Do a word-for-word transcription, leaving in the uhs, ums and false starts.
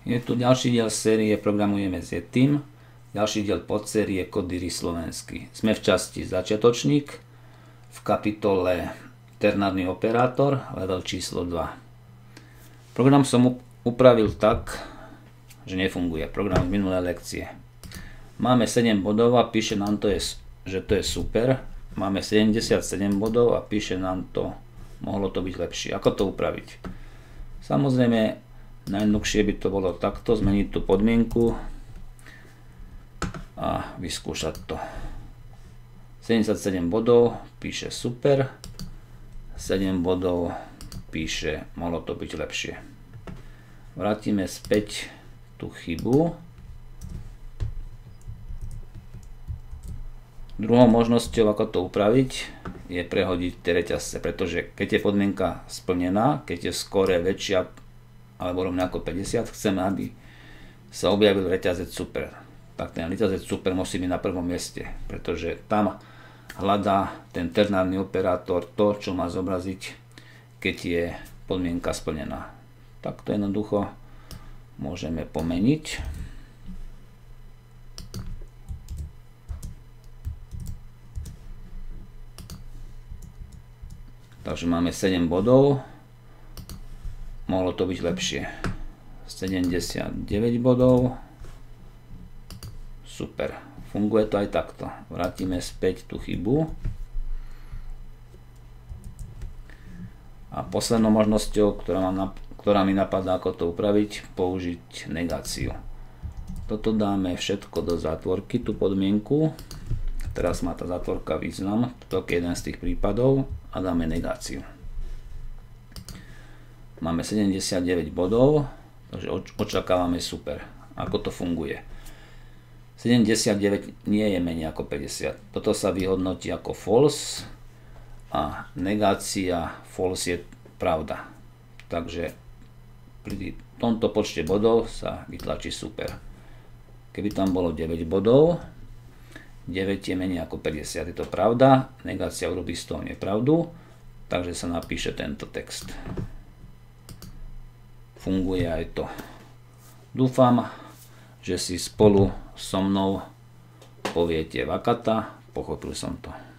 Je tu ďalší diel série Programujeme s Yetim, ďalší diel podsérie Kodíry slovensky. Sme v časti Začiatočník, v kapitole Ternárny operátor, level číslo dva. Program som upravil tak, že nefunguje. Program z minulé lekcie. Máme sedem bodov a píše nám to, je, že to je super. Máme sedemdesiatsedem bodov a píše nám to, mohlo to byť lepšie. Ako to upraviť? Samozrejme, najjednoduchšie by to bolo takto, zmeniť tú podmienku a vyskúšať to. sedemdesiatsedem bodov píše super, sedem bodov píše mohlo to byť lepšie. Vrátime späť tú chybu. Druhou možnosťou, ako to upraviť, je prehodiť tie reťazce, pretože keď je podmienka splnená, keď je skóre väčšia alebo rovne ako päťdesiat, chceme, aby sa objavil reťazec super. Tak ten reťazec super musí byť na prvom mieste, pretože tam hľadá ten ternárny operátor to, čo má zobraziť, keď je podmienka splnená. Takto jednoducho môžeme pomeniť. Takže máme sedem bodov. Mohlo to byť lepšie. sedemdesiatdeväť bodov. Super. Funguje to aj takto. Vrátime späť tú chybu. A poslednou možnosťou, ktorá, ma, ktorá mi napadá, ako to upraviť, použiť negáciu. Toto dáme všetko do zátvorky, tú podmienku. Teraz má tá zátvorka význam. Toto je jeden z tých prípadov a dáme negáciu. Máme sedemdesiatdeväť bodov, takže očakávame super. Ako to funguje? sedemdesiatdeväť nie je menej ako päťdesiat. Toto sa vyhodnotí ako false a negácia false je pravda. Takže pri tomto počte bodov sa vytlačí super. Keby tam bolo deväť bodov, deväť je menej ako päťdesiat. Je to pravda, negácia urobí z toho nepravdu, takže sa napíše tento text. Funguje aj to. Dúfam, že si spolu so mnou poviete vakata, pochopil som to.